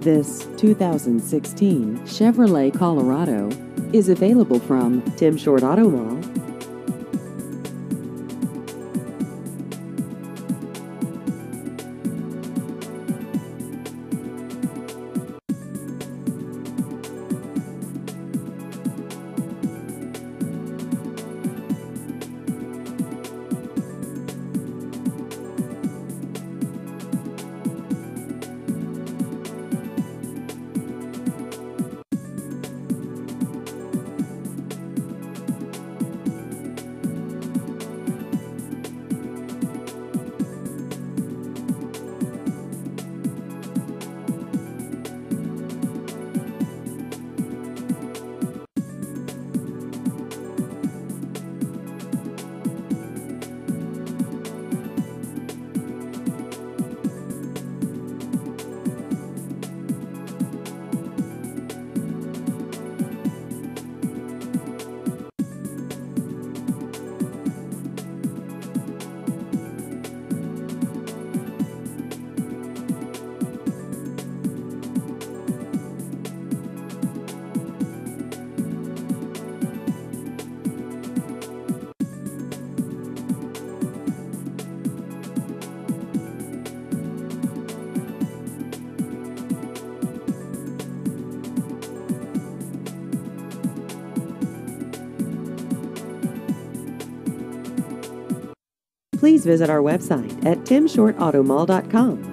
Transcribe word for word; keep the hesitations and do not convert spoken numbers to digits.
This two thousand sixteen Chevrolet Colorado is available from Tim Short Auto Mall. Please visit our website at tim short auto mall dot com.